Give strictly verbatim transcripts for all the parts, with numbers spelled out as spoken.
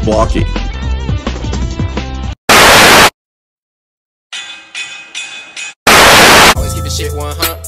Blocky. Always keep the shit one hundred.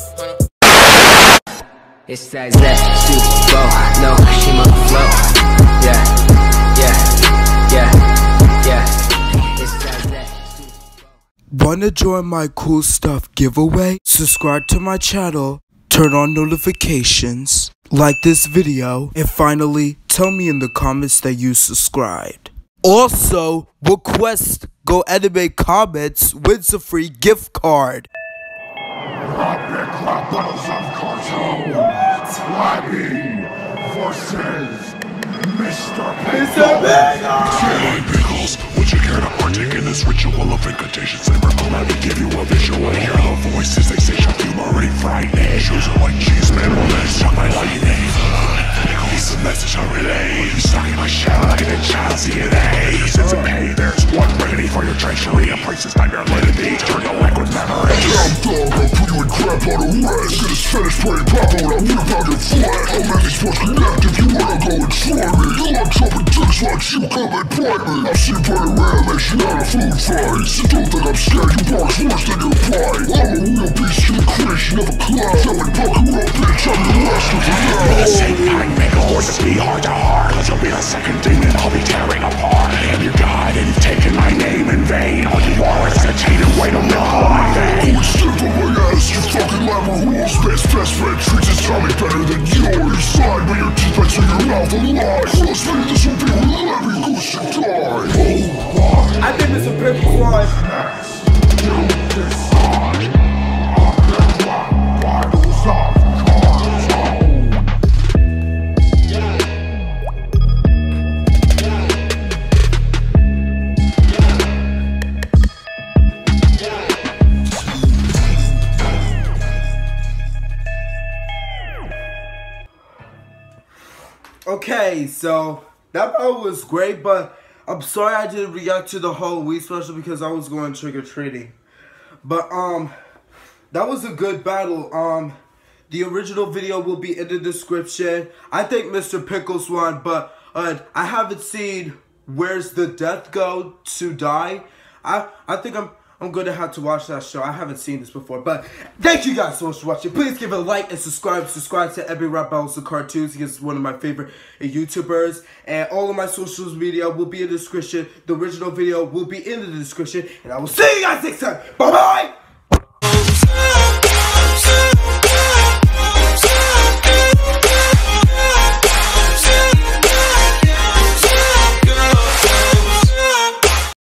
It's that that super flow, no, she my flow. Yeah, yeah, yeah, yeah. It's that that. Wanna join my cool stuff giveaway? Subscribe to my channel, turn on notifications, like this video, and finally tell me in the comments that you subscribed. Also, request Go Anime Comments wins a free gift card. Epic battles of Cartoon, Swaggy versus Mister Pickles. Feeling Pickles, would you care to partake in this ritual of incantations and ripple? Let me give you a visual. Hear the voices, they say shock you already frightening. Shoes are like cheese, man, well then struck by lightning. Pickles, a message I relay. You stuck in my shell like in a child's D N A. Since a pay, there's one remedy for your treachery. A price is not your identity. Turn your liquid memories. Damn dog, I'll put you in crap on a rest. Get his fetish pretty pop when I whip out your flesh. I'll make these sports connect if you wanna go and try me. You like jumping dicks, watch you come and play me. I've seen pretty rare, makes you out of food fight. So don't think I'm scared, you bark's worse than your pride. I'm a real beast in the creation of a cloud. Tell me fuck you up, bitch, I'm your master for now. You're the same kind, make a horse be hard to heart. Cause you'll be the second demon I'll be tearing apart. I am your god and you've taken my name in vain. All you are is a tainted weight of milk on my vein. Oh, step on my ass, you fucking lava rules. Best best friend treats his tummy better than yours. Slide with your teeth back to your mouth alive. Close me, this will be where every goose should die. Oh, why? I think it's a Pickles one. You decide. Epic battles of Cartoon. Okay, so that part was great, but I'm sorry I didn't react to the whole Wii special because I was going trick-or-treating. But, um, that was a good battle. Um, the original video will be in the description. I think Mister Pickles won, but uh, I haven't seen Where's the Death Go to Die. I, I think I'm... I'm going to have to watch that show. I haven't seen this before. But thank you guys so much for watching. Please give it a like and subscribe. Subscribe to Every Rap Battles of Cartoons. He's one of my favorite YouTubers. And all of my social media will be in the description. The original video will be in the description. And I will see you guys next time. Bye-bye.